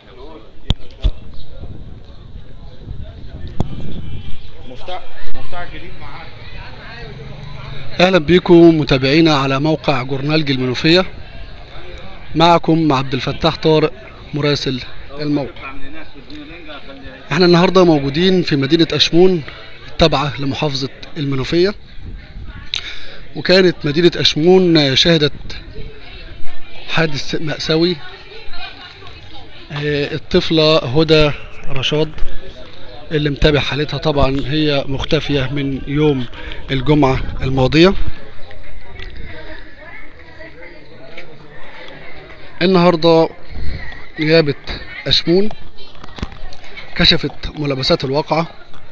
مفتاح جديد معاك. اهلا بيكم متابعينا على موقع جورنال المنوفيه. معكم عبد الفتاح طارق مراسل الموقع. احنا النهارده موجودين في مدينه اشمون التابعه لمحافظه المنوفيه، وكانت مدينه اشمون شهدت حادث مأساوي. الطفله هدى رشاد اللي متابع حالتها طبعا هي مختفيه من يوم الجمعه الماضيه. النهارده نيابه اشمون كشفت ملابسات الواقعه،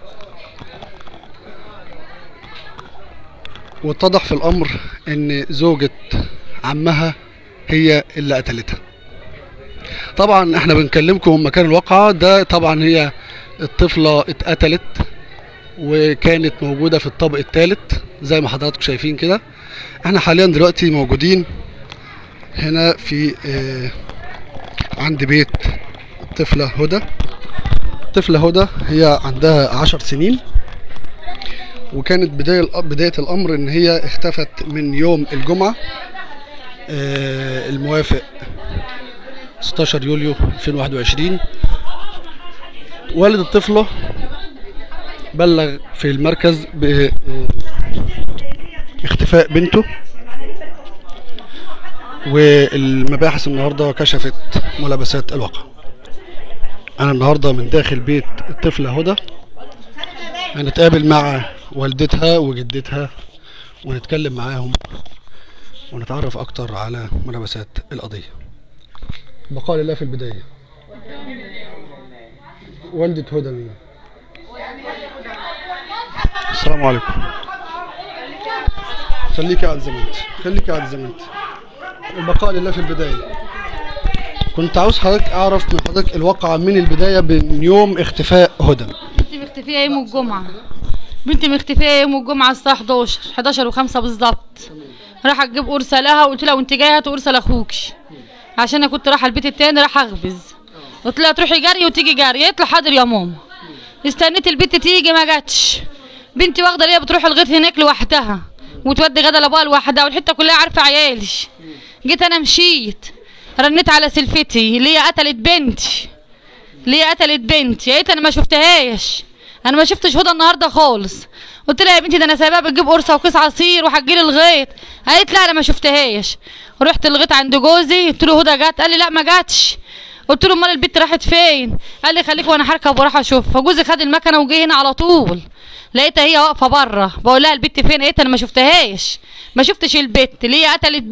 واتضح في الامر ان زوجة عمها هي اللي قتلتها. طبعا احنا بنكلمكم مكان الواقعه ده، طبعا هي الطفله اتقتلت وكانت موجوده في الطابق الثالث زي ما حضراتكم شايفين كده. احنا حاليا دلوقتي موجودين هنا في عند بيت الطفله هدى. الطفله هدى هي عندها 10 سنين، وكانت بدايه الامر ان هي اختفت من يوم الجمعه الموافق 16 يوليو 2021. والد الطفله بلغ في المركز باختفاء بنته، والمباحث النهارده كشفت ملابسات الواقع. انا النهارده من داخل بيت الطفله هدى، هنتقابل مع والدتها وجدتها ونتكلم معاهم ونتعرف اكتر على ملابسات القضيه. بقاء لله في البدايه. والدة هدى مين؟ السلام عليكم. خليكي قاعد زي ما انت. البقاء لله في البدايه. كنت عاوز حضرتك اعرف من حضرتك الواقعه من البدايه من يوم اختفاء هدى. بنتي مختفيه يوم الجمعه الساعه 11 و5 بالظبط. راح اجيب قرصه لها وقلت لها وانت جايه هاتي قرصه لاخوكي، عشان انا كنت رايحه البيت التاني راح اخبز. قلت لها تروحي جري وتيجي جري. قالت لي حاضر يا ماما. استنيت البنت تيجي ما جاتش. بنتي واخده ليا بتروح الغيط هناك لوحدها وتودي غدا لابوها لوحدها والحته كلها عارفه عيالي. جيت انا مشيت رنيت على سلفتي اللي هي قتلت بنتي. قالت انا ما شفتهاش، انا ما شفتش هدى النهارده خالص. قلت لها يا بنتي ده انا سايباها بتجيب قرصه وكيس عصير وهتجيلي الغيط. قالت لا انا ما شفتهاش. رحت الغيط عند جوزي قلت له هدى جت، قال لي لا ما جاتش. قلت له امال البت راحت فين؟ قال لي خليك وانا هركب وراح اشوفها. جوزي خد المكنه وجه هنا على طول، لقيتها هي واقفه بره. بقول لها البت فين؟ قالت انا ما شفتهاش، ما شفتش البت اللي هي قتلت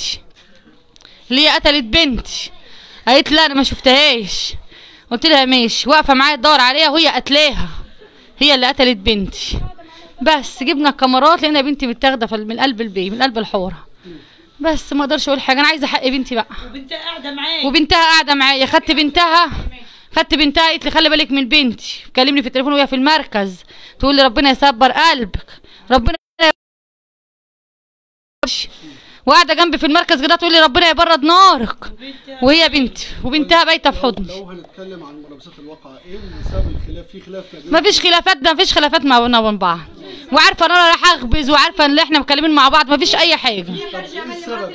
بنتي. قالت لا انا ما شفتهاش. قلت لها ماشي. واقفه معايا تدور عليها وهي قتلاها، هي اللي قتلت بنتي. بس جبنا الكاميرات لقينا بنتي متاخده من قلب البيت من قلب الحوره. بس ما اقدرش اقول حاجه، انا عايزه حق بنتي بقى. وبنتها قاعده معايا. خدت بنتها قالت لي خلي بالك من بنتي. كلمني في التليفون وهي في المركز تقول لي ربنا يصبر قلبك، ربنا وقاعده جنبي في المركز كده تقول لي ربنا يبرد نارك. وهي بنتي وبنتها بايته في حضني. لو هنتكلم عن ملابسات الواقعه، ايه اللي سبب الخلاف؟ في خلاف؟ مفيش خلافات ما بيننا وبين بعض، وعارفه ان انا رايحه اخبز وعارفه ان احنا مكلمين مع بعض. مفيش اي حاجه. طب ايه السبب؟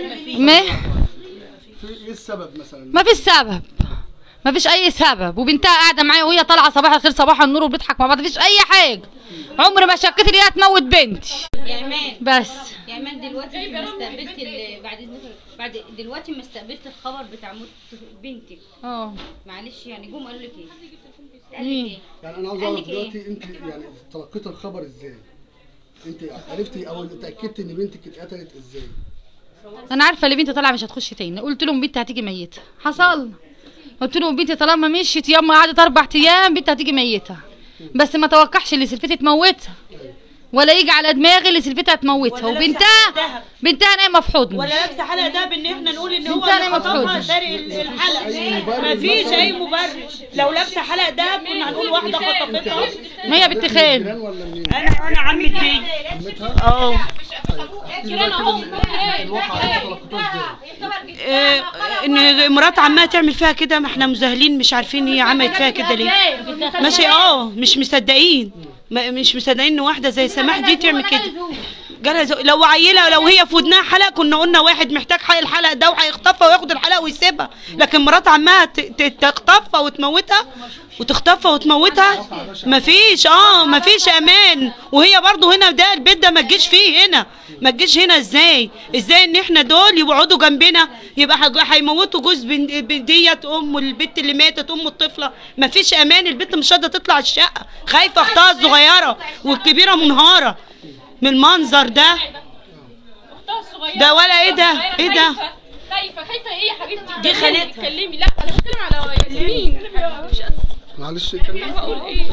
ايه السبب مثلا؟ مفيش اي سبب. وبنتها قاعده معايا وهي طالعه صباح الخير صباح النور وبنضحك مع بعض. مفيش اي حاجه. عمري ما شكيت ان هي هتموت بنتي. يا ايمان بس يا ايمان دلوقتي انت ما استقبلت بعد دلوقتي ما استقبلت الخبر بتاع موت بنتك. معلش يعني جم قالوا لك ايه؟ يعني انا عاوز اعرف دلوقتي انت يعني تلقيت الخبر ازاي؟ انت عرفتي او اتاكدت ان بنتك اتقتلت ازاي؟ انا عارفه ان بنتي طالعه مش هتخش تاني. قلت لهم بنتي هتيجي ميته. حصل. قلت لهم بنتي طالما مشيت ياما قعدت 4 ايام بنتي هتيجي ميته. بس ما توقعش اللي سلفتي تموتها. ولا يجي على دماغي اللي سلفتها تموتها، بنتها نايمه في حضني، ولا لابسه حلقه دهب ان احنا نقول ان هو اللي خطفها سارق الحلقه. مفيش اي مبرر. لو لابسه حلقه دهب كنا هنقول واحده خطفتها. ما هي بنت خال. انا عمتي. ان مرات عمها تعمل فيها كده، ما احنا مذهلين مش عارفين هي عملت فيها كده ليه. ماشي مش مصدقين، مش مصدقين ان واحده زي سماح دي تعمل كده. لو عيله، لو هي في ودنها حلق كنا قلنا واحد محتاج حق الحلق ده وهيخطفها وياخد الحلق ويسيبها، لكن مرات عمها تخطفها وتموتها وتخطفها وتموتها. مفيش امان. وهي برضو هنا ده البيت ده ما تجيش فيه هنا، ما تجيش هنا. ازاي ان احنا دول يقعدوا جنبنا يبقى هيموتوا جوز ديت ام البنت اللي ماتت، ام الطفله. مفيش امان. البنت مش قادره تطلع الشقه، خايفه اختها الصغيره والكبيره منهاره من المنظر ده. ولا ايه ده خايفه ايه يا حبيبتي؟ دي خالتها. اتكلمي. لا انا بتكلم على ياسمين. معلش هقول ايه؟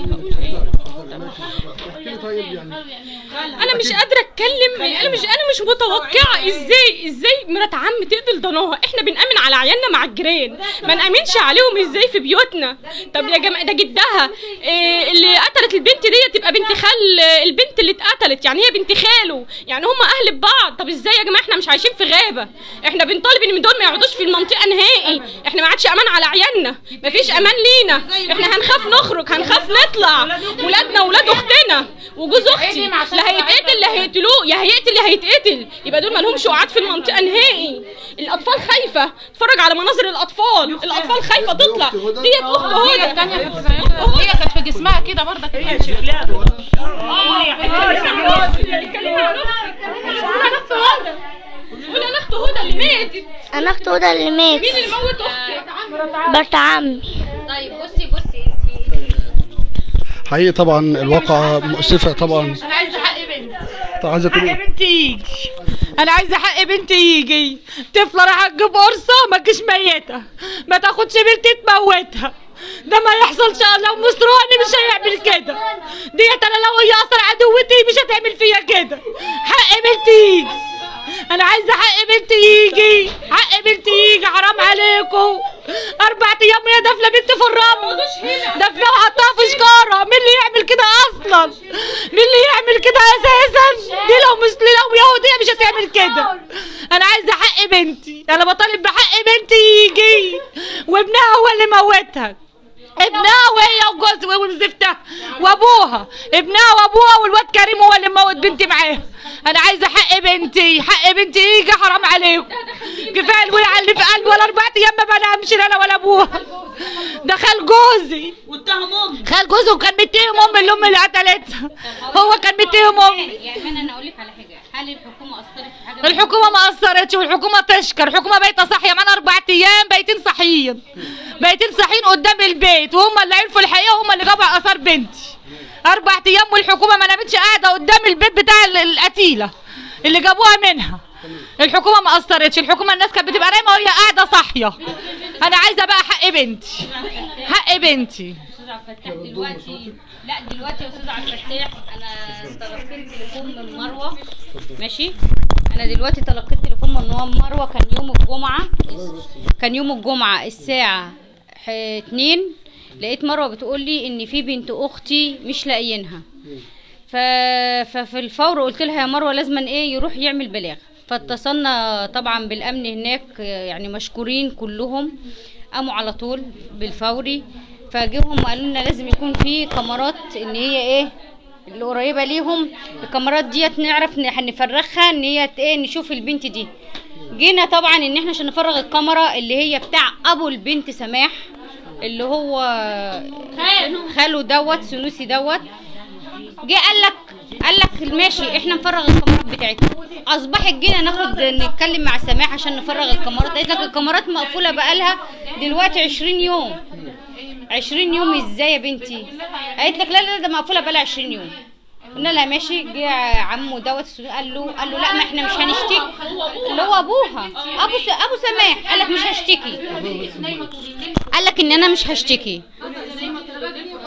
انا مش قادره اتكلم. انا مش متوقعه ازاي مرات عم تقتل ضناها. احنا بنأمن على عيالنا مع الجيران، ما نأمنش عليهم ازاي في بيوتنا؟ طب يا جماعه ده جدها اللي قتلت البنت دي تبقى بنت خال البنت اللي اتقتلت، يعني هي بنت خاله، يعني هم اهل ببعض. طب ازاي يا جماعه؟ احنا مش عايشين في غابه، احنا بنطالب ان دول ما يقعدوش في المنطقه نهائي. احنا ما عادش امان على عيالنا، مفيش امان لينا. احنا هنخاف نخرج، هنخاف نطلع. ولادنا ولاد اختنا وجوز اختي لا هيتقتل لا هيقتلوه، يا هيقتل يا هيتقتل. يبقى دول مالهمش قعاد في المنطقه نهائي. الاطفال خايفه تتفرج على مناظر الاطفال خايفه تطلع. ديت اخت هدى، هي كانت في جسمها كده برضه. هي شكلها ولا اخت هدى اللي ماتت. انا اخت هدى اللي ماتت. مين اللي موت اختك؟ مرات عمي. طيب بصي حقيقي طبعا الواقعة مؤسفة طبعا. انا عايزه حق بنتي. طب عايزه تقولي حق بنتي يجي. انا عايزه حق بنتي يجي. طفله راح تجيب قرصه ما تجيش ميته، ما تاخدش بنتي تموتها. ده ما يحصلش. لو مسروقني مش هيعمل كده. ديت انا لو هي اصلا عدوتي مش هتعمل فيا كده. حق بنتي يجي. انا عايزه حق بنتي يجي. حق بنتي يجي. حرام عليكم. 4 ايام هي دافله بنتي في الرمل، دافله وحطها في شكاره. مين اللي يعمل كده اصلا؟ مين اللي يعمل كده اساسا؟ دي لو يهوديه مش هتعمل كده. انا عايزه حق بنتي. انا بطالب بحق بنتي يجي. وابنها هو اللي موتها، ابنها وهي وجوزها وزفتها وابوها. ابنها وابوها والواد كريم هو اللي موت بنتي معاها. انا عايزه حق بنتي. حق بنتي يجي. حرام عليكم. كفايه الولع اللي في قلبي. ولا 4 ايام ما بنامش انا ولا ابوها. ده خال جوزي واتهم امي. خال جوزي وكان متهم امي اللي قتلتها. هو كان متهم امي. يعني انا اقول لك على حاجه، هل الحكومه اثرت في حاجه؟ الحكومه ما اثرتش، والحكومه تشكر. الحكومه بايته صاحيه معانا 4 ايام، بايتين صاحيين قدام البيت، وهم اللي عرفوا الحقيقه وهم اللي جابوا اثار بنتي. 4 ايام والحكومه ما نامتش، قاعده قدام البيت بتاع القتيله اللي جابوها منها. الحكومه ما اثرتش. الحكومه الناس كانت بتبقى نايمه وهي قاعده صاحيه. انا عايزه بقى حق بنتي. حق بنتي. استاذ عبد الفتاح دلوقتي يا استاذ عبد الفتاح انا تلقيت تليفون من مروه. ماشي، انا دلوقتي تلقيت تليفون من مروه. كان يوم الجمعه الساعه 2. لقيت مروه بتقول لي ان في بنت اختي مش لاقيينها. ففي الفور قلت لها يا مروه لازم يروح يعمل بلاغ. فاتصلنا طبعا بالامن هناك، يعني مشكورين كلهم، قاموا على طول بالفوري. فجيهم قالوا لنا لازم يكون في كاميرات ان هي اللي قريبه ليهم. الكاميرات ديت نعرف هنفرغها ان هي نشوف البنت دي. جينا طبعا ان احنا عشان نفرغ الكاميرا اللي هي بتاع ابو البنت سماح اللي هو خاله دوت سنوسي دوت. جه قال لك ماشي احنا نفرغ الكاميرات بتاعتنا. اصبحت جينا نتكلم مع سماح عشان نفرغ الكاميرات. قالت لك الكاميرات مقفوله بقالها دلوقتي 20 يوم. 20 يوم ازاي يا بنتي؟ قالت لك لا ده مقفوله بقالها 20 يوم. قلنا لها ماشي. جه عمه دوت قال له لا ما احنا مش هنشتكي، اللي هو ابوها ابو سماح. قال لك مش هشتكي، قال لك ان انا مش هشتكي. قال لك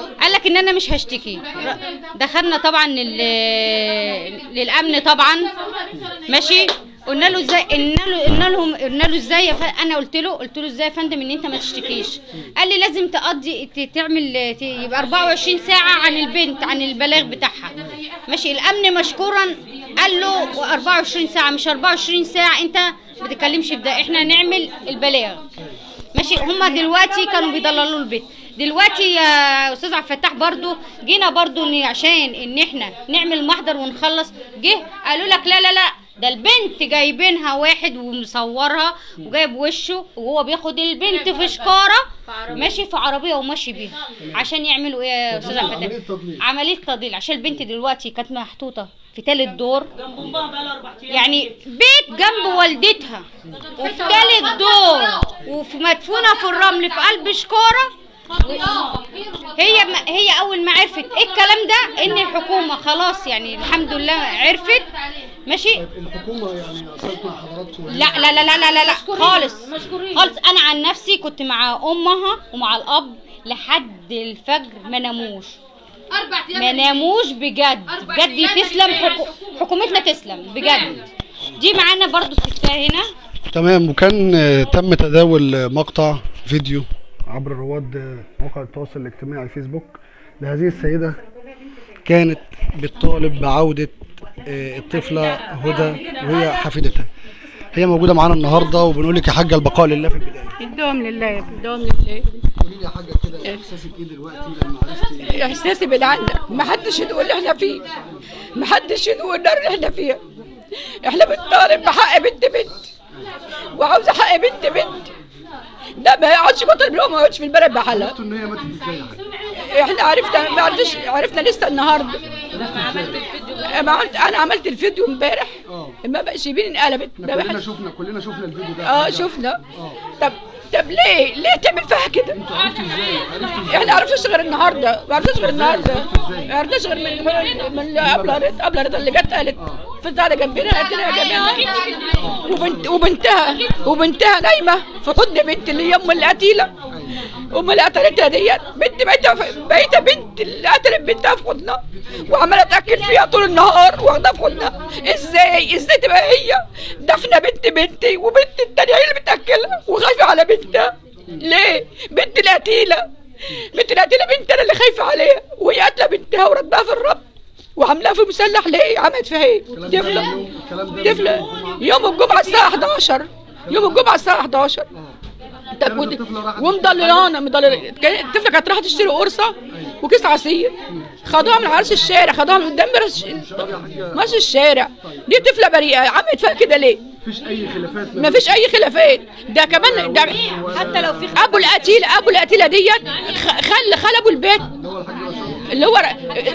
لك ان انا مش هشتكي. دخلنا طبعا للامن طبعا، ماشي. قلنا له ازاي، قلنا له ازاي انا قلت له ازاي يا فندم ان انت ما تشتكيش؟ قال لي لازم تعمل يبقى 24 ساعه عن البنت، عن البلاغ بتاعها، ماشي. الامن مشكورا قال له 24 ساعه، مش 24 ساعه، انت ما تتكلمش في ده، احنا هنعمل البلاغ، ماشي. هما دلوقتي كانوا بيضللوا البيت. دلوقتي يا استاذ عبد الفتاح برضو جينا برضو عشان ان احنا نعمل محضر ونخلص، جه قالوا لك لا لا لا، ده البنت جايبينها واحد ومصورها وجايب وشه وهو بياخد البنت في شكاره، ماشي، في عربيه وماشي بيها، عشان يعملوا ايه يا استاذ عبد الفتاح؟ عمليه تضليل. عشان البنت دلوقتي كانت محطوطه في ثالث دور، يعني بيت جنب والدتها وفي ثالث دور وفي مدفونه في الرمل في قلب شكاره. هي اول ما عرفت ايه الكلام ده ان الحكومه خلاص يعني الحمد لله عرفت، ماشي. الحكومه يعني اصلت مع حضراتكم؟ لا لا لا لا لا لا خالص خالص. انا عن نفسي كنت مع امها ومع الاب لحد الفجر، ما ناموش بجد بجد. تسلم حكومتنا، تسلم بجد. دي معانا برضو استفسار هنا. تمام. وكان تم تداول مقطع فيديو عبر رواد مواقع التواصل الاجتماعي فيسبوك لهذه السيدة، كانت بتطالب بعودة الطفلة هدى وهي حفيدتها. هي موجودة معانا النهارده، وبنقول لك يا حاجة البقاء لله في البداية. الدوام لله، الدوام لله. قولي لي يا حاجة كده احساسك ايه دلوقتي لما عرفتي؟ احساسي بالعندك، محدش يدوق اللي احنا فيه، محدش يدوق النار اللي احنا فيها. احنا بنطالب بحق بنت وعاوزة حق بنت. ده ما يقعدش بطل ما يقعدش في البلد بحالها. عرفتوا ان هي ماتت ازاي يا حاجة؟ احنا عرفنا لسه النهارده. انا عملت الفيديو امبارح، ما بقاش يبين انقلبت. كلنا شفنا الفيديو ده. شفنا. طب ليه تعمل فيها كده؟ انتوا عرفتوا ازاي؟ احنا عرفناش غير النهارده، ما عرفناش غير من قبل رضا اللي جت قالت فضلت على جنبنا، قالت لنا يا جماعه. وبنتها نايمه في حضن بنت اللي هي ام القتيله، ام اللي قتلتها ديت، بقيتها بنت اللي قتلت بنتها في حضنها وعماله تاكل فيها طول النهار واخدها في حضنها. ازاي تبقى هي دفنه بنتي وبنت التانيه هي اللي بتاكلها وخايفه على بنتها؟ ليه؟ بنت القتيله بنتنا اللي خايفه عليها، وهي قاتله بنتها وردها في الرب وعاملاها في مسلح. ليه عملت فيها ايه؟ طفله يوم الجمعه الساعه 11. طب ومضللانا الطفله كانت رايحه تشتري قرصه وكيس عصير، خدوها من عرس الشارع، خدوها من قدام ماشي الشارع. دي طفله بريئه، عملت فيها كده ليه؟ مفيش اي خلافات. ده كمان ده حتى لو في ابو القتيله ديت خل ابو البيت اللي هو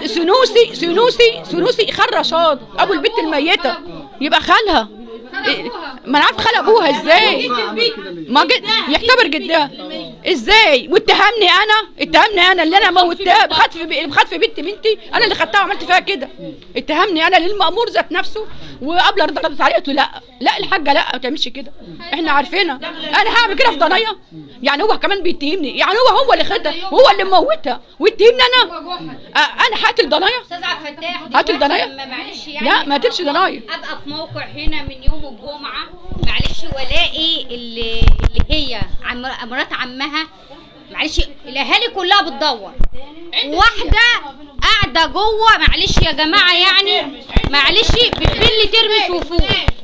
سنوسي خرشات ابو البيت الميته، يبقى خالها. ما انا عارف خال ابوها ازاي، ما يعتبر جدها ازاي؟ واتهمني انا اللي انا موتها بخطف بنتي، انا اللي خدتها وعملت فيها كده. اتهمني انا للمأمور ذات نفسه، وقبل ردت عليه قلت له لا الحاجه لا ما تعملش كده، احنا عارفينها. انا هعمل كده في ضنايا؟ يعني هو كمان بيتهمني، يعني هو اللي خدها وهو اللي موتها ويتهمني انا هقتل ضنايا؟ استاذ عبد الفتاح هقتل ضنايا؟ معلش يعني لا ما قتلش ضنايا. ابقى في موقع هنا من يوم الجمعه، معلش، والاقي اللي هي مرات عمها، معلش الاهالي كلها بتدور، واحده قاعده جوه، معلش يا جماعه يعني، معلش بتبلي ترمس وفوق.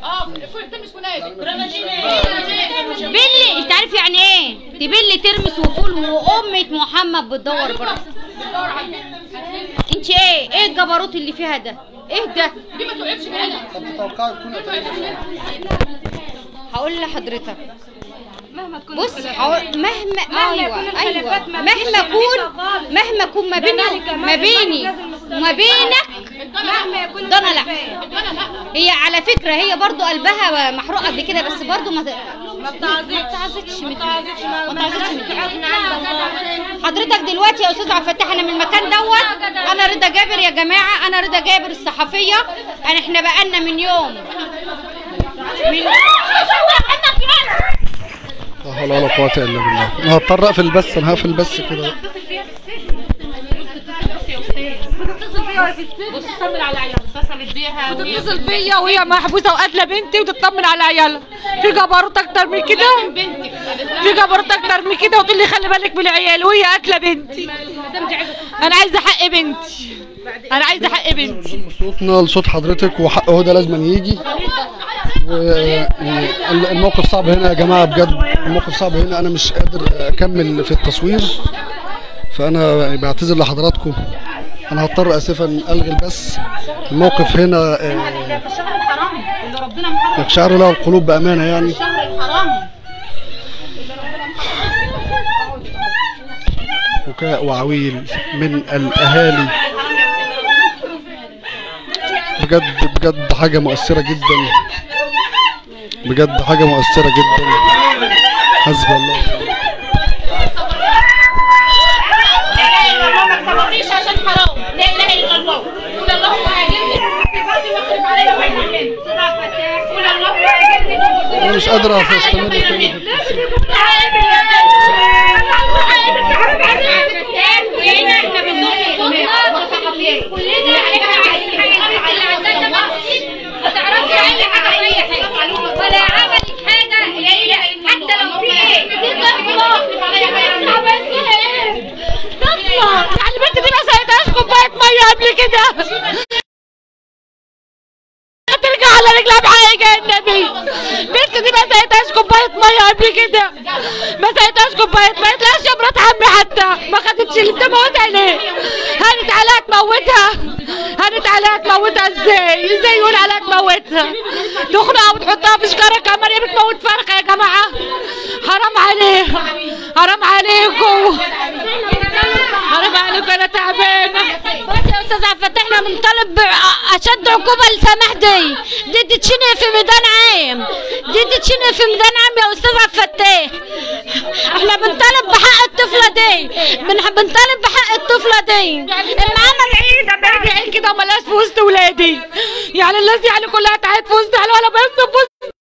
بلي، انت عارف يعني ايه تبلي ترمس وفول؟ وامة محمد بتدور بره. انت ايه الجبروت اللي فيها ده؟ ايه ده؟ دي ما توقفش هنا. طب تتوقعي تكون هقول لحضرتك بص، مهما يكون ما بيني وما بينك ضنا. لا هي على فكره هي برضو قلبها محروق قد كده، بس برضو ما تعزتش حضرتك. دلوقتي يا استاذ عبد الفتاح انا من المكان دوت، انا رضا جابر يا جماعه، انا رضا جابر الصحفيه. احنا بقالنا من يوم لا حول ولا قوة الا بالله. انا هضطر اقفل البث، انا هقفل البث كده. بتطمن على عيالها، اتصلت بيها بتتصل بيا وهي محبوسه وقاتله بنتي وتطمن على عيالها. في جبروت اكتر من كده؟ في جبروت اكتر من كده وتقول لي خلي بالك من العيال وهي قاتله بنتي. انا عايزه حق بنتي، انا عايزه حق بنتي. صوتنا لصوت حضرتك وحق هدى لازم يجي. الموقف صعب هنا يا جماعه بجد، الموقف صعب هنا، انا مش قادر اكمل في التصوير، فانا بعتذر لحضراتكم. انا هضطر اسفا الغي البث. الموقف هنا يقشعر له القلوب بامانه يعني. بكاء وعويل من الاهالي، بجد بجد حاجه مؤثره جدا، بجد حاجه مؤثره جدا. حسبي الله. انا مش قادره استمر تاني. يعني البنت دي ما سقيتهاش كوبايه ميه قبل كده، ترجع على رجلها بحقك يا النبي. البنت دي ما سقيتهاش كوبايه ميه قبل كده، ما سقيتهاش كوبايه ميه. تلاقيش يا مرات عمي حتى ما خدتش اللي تموتها ليه؟ هانت عليها تموتها، هانت عليها تموتها ازاي؟ ازاي يقول عليها تموتها؟ تخنقها وتحطها في شجره كمان، هي بتموت فرخه يا جماعه. حرام عليها، حرام عليكم، حرام عليكم. انا تعبانه. بس يا استاذ عبد الفتاح احنا بنطالب اشد عقوبه لسماح دي تتشنق في ميدان عام، دي تتشنق في ميدان عام يا استاذ عبد الفتاح. احنا بنطالب بحق الطفله دي، بنطالب بحق الطفله دي. المعامل عيد اما يجي عيد كده وملاش في وسط ولادي، يعني الناس يعني كلها تعيد في وسط ولا بس في وسط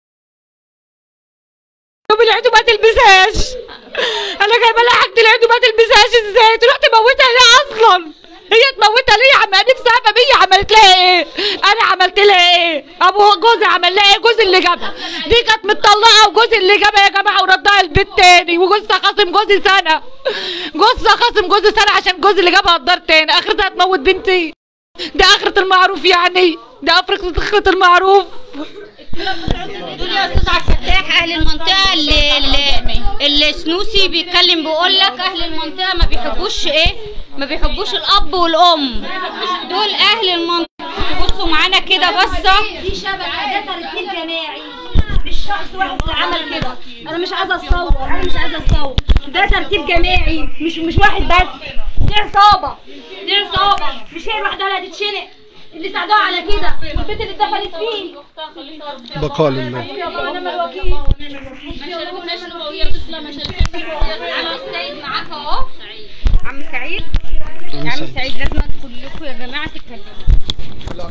العيد وما تلبسهاش. انا جايبه لها حاجه العيد وما تلبسهاش ازاي؟ تروح تموتها ليه اصلا؟ هي تموتها ليه؟ عم نفسها فبيه عملت لها ايه؟ انا عملت لها ايه؟ ابو جوزي عمل لها ايه؟ جوزي اللي جابها دي كانت متطلقه وجوزي اللي جابها يا جماعه وردها البيت تاني، وجوزها خاصم جوزي سنه، جوزها خاصم جوزي سنه عشان جوزي اللي جابها الدار تاني. اخرتها تموت بنتي؟ ده اخرة المعروف يعني، ده اخرة المعروف. دول يا استاذ عبد الفتاح اهل المنطقه اللي سنوسي بيتكلم بيقول لك اهل المنطقه ما بيحبوش ايه؟ ما بيحبوش الاب والام. دول اهل المنطقه. بصوا معانا كده بصه، دي شبكه، ده ترتيب جماعي، مش شخص واحد اللي عمل كده. انا مش عايزه اتصور، انا مش عايزه اتصور. ده ترتيب جماعي، مش واحد بس. دي عصابه، دي عصابه، مش هي لوحدها اللي هتتشنق. اللي ساعدوها على كده والبيت اللي اتدخلت فيه. بقاء لله. ونعم الوكيل. عم سعيد معاك اهو. عم سعيد، عم سعيد لازم كلكم يا جماعه تتكلموا.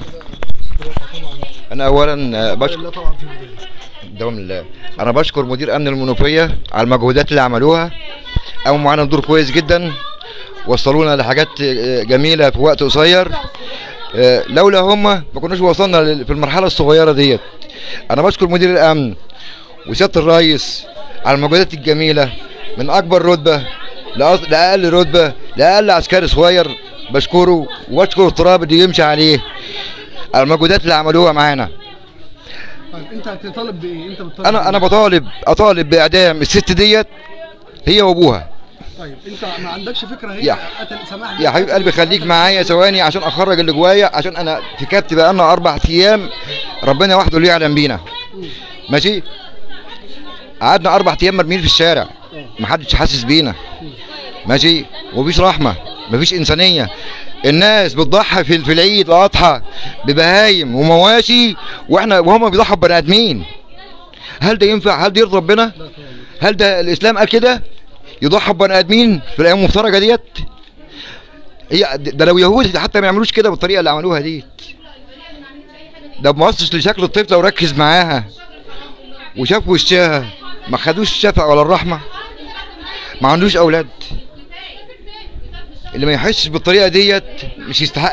انا اولا بشكر دوام الله، انا بشكر مدير امن المنوفيه على المجهودات اللي عملوها، قاموا معانا دور كويس جدا، وصلونا لحاجات جميله في وقت قصير. لولا هم ما كناش وصلنا في المرحله الصغيره ديت. انا بشكر مدير الامن وسياده الرئيس على المجهودات الجميله، من اكبر رتبه لاقل رتبه لاقل عسكري صغير بشكره، واشكر التراب اللي يمشي عليه على المجهودات اللي عملوها معانا. طيب انت هتطالب بايه؟ انت بتطالب انا اطالب باعدام الست ديت هي وابوها. طيب انت ما عندكش فكره هي قتل سماح؟ يا حبيب قلبي خليك معايا ثواني عشان اخرج اللي جوايا، عشان انا في كبت بقالنا 4 ايام، ربنا وحده اللي يعلم بينا. ماشي؟ قعدنا 4 ايام مرميين في الشارع، محدش حاسس بينا. ماشي؟ ومفيش رحمه، مفيش انسانيه. الناس بتضحي في العيد الاضحى ببهايم ومواشي، وهم بيضحوا ببني ادمين. هل ده ينفع؟ هل ده يرضي ربنا؟ هل ده الاسلام قال كده؟ يضحوا ببني ادمين في الايام المفترجه ديت؟ هي ده لو يهود حتى ما يعملوش كده بالطريقه اللي عملوها ديت. ده ما بصش لشكل الطفله وركز معاها وشاف وشها، ما خدوش الشفقه ولا الرحمه، ما عندوش اولاد. اللي ما يحسش بالطريقه ديت مش يستحق.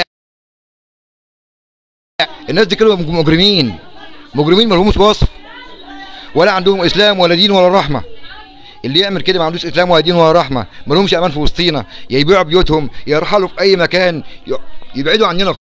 الناس دي كلهم مجرمين ما لهمش وصف، ولا عندهم اسلام ولا دين ولا رحمه. اللي يعمل كده ما عندوش اسلام ولا دين ولا رحمه، ما لهمش امان في وسطينا، يا يبيعوا بيوتهم يا يرحلوا في اي مكان، يبعدوا عننا.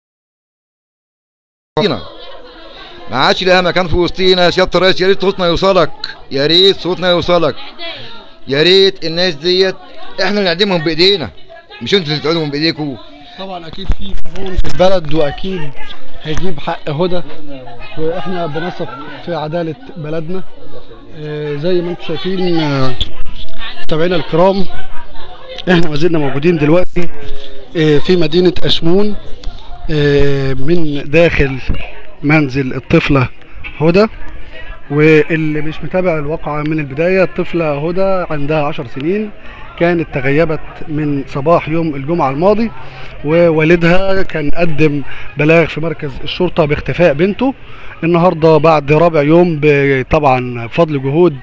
ما عادش لها مكان في وسطينا يا سياده الرئيس. يا ريت صوتنا يوصلك، يا ريت صوتنا يوصلك، يا ريت الناس ديت احنا اللي نعدمهم بايدينا، مش انتوا اللي تقعدوا بايديكم. طبعا اكيد في قانون في البلد واكيد هيجيب حق هدى، واحنا بنثق في عداله بلدنا. زي ما انتم شايفين متابعينا الكرام، احنا ما زلنا موجودين دلوقتي في مدينه اشمون من داخل منزل الطفله هدى. واللي مش متابع الواقعه من البدايه، الطفله هدى عندها 10 سنين، كانت تغيبت من صباح يوم الجمعه الماضي، ووالدها كان قدم بلاغ في مركز الشرطه باختفاء بنته. النهارده بعد رابع يوم طبعا بفضل جهود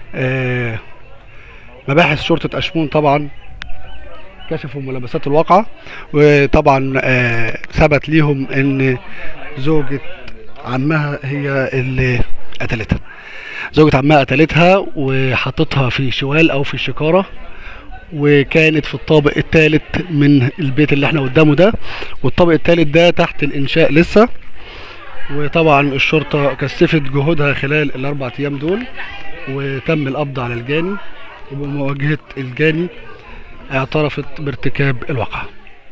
مباحث شرطه اشمون طبعا كشفوا ملابسات الواقعه، وطبعا ثبت ليهم ان زوجة عمها هي اللي قتلتها. زوجة عمها قتلتها وحطتها في شوال او في شكارة، وكانت في الطابق الثالث من البيت اللي احنا قدامه ده، والطابق الثالث ده تحت الانشاء لسه. وطبعا الشرطة كثفت جهودها خلال الاربع ايام دول، وتم القبض على الجاني، وبمواجهة الجاني اعترفت بارتكاب الواقعة.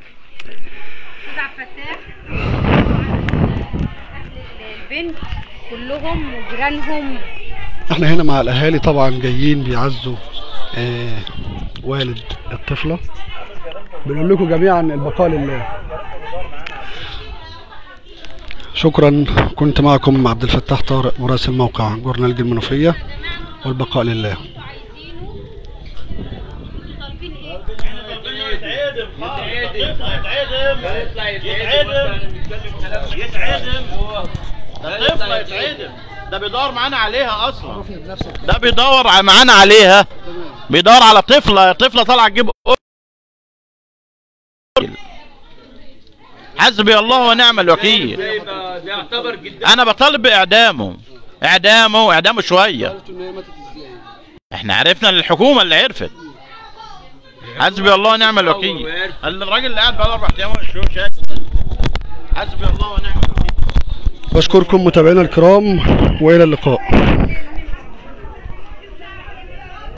البنت كلهم وجيرانهم. احنا هنا مع الاهالي طبعا جايين بيعزوا والد الطفله. بنقول لكم جميعا البقاء لله. شكرا. كنت معكم عبد الفتاح طارق مراسل موقع جورنال المنوفيه، والبقاء لله. يتعدم. ده بيدور معانا عليها اصلا، ده بيدور معانا عليها، بيدور على طفله طالعه تجيب. حسبي الله ونعم الوكيل. انا بطالب باعدامه، اعدامه شويه. احنا عرفنا الحكومه اللي عرفت. حسبي الله ونعم الوكيل. الراجل اللي قاعد بقاله 4 ايام شايف. حسبي الله ونعم الوكيل. بشكركم متابعينا الكرام، والى اللقاء.